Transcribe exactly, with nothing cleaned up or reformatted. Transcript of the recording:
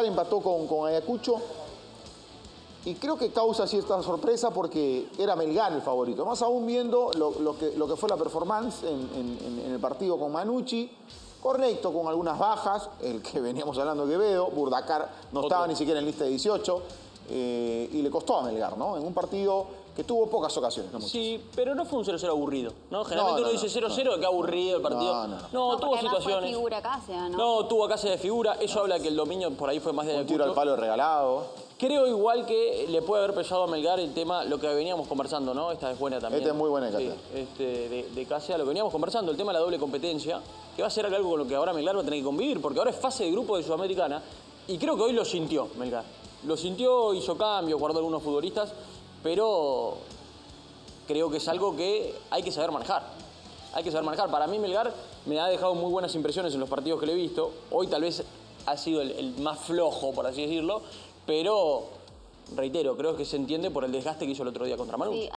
Melgar empató con, con Ayacucho. Y creo que causa cierta sorpresa porque era Melgar el favorito. Más aún viendo lo, lo, que, lo que fue la performance en, en, en el partido con Manucci. Correcto, con algunas bajas. El que veníamos hablando de Quevedo. Burdacar no estaba ni siquiera en lista de dieciocho. Eh, y le costó a Melgar, ¿no? En un partido que tuvo pocas ocasiones. No sí, pero no fue un cero cero aburrido, ¿no? Generalmente no, no, uno dice cero cero, no. Que aburrido el partido. No, no, no. No, no tuvo situaciones. Fue figura Cáceres, ¿no? No, tuvo a Cáceres de figura. Eso no. Habla que el dominio por ahí fue más de un tiro al palo regalado. Creo igual que le puede haber pesado a Melgar el tema, lo que veníamos conversando, ¿no? Esta es buena también. Esta es muy buena de Cáceres. Sí, este, de, de Cáceres, lo que veníamos conversando, el tema de la doble competencia, que va a ser algo con lo que ahora Melgar va a tener que convivir, porque ahora es fase de grupo de Sudamericana, y creo que hoy lo sintió Melgar. Lo sintió, hizo cambio, guardó algunos futbolistas, pero creo que es algo que hay que saber manejar. Hay que saber manejar. Para mí Melgar me ha dejado muy buenas impresiones en los partidos que le he visto. Hoy tal vez ha sido el, el más flojo, por así decirlo, pero reitero, creo que se entiende por el desgaste que hizo el otro día contra Manucci. Sí.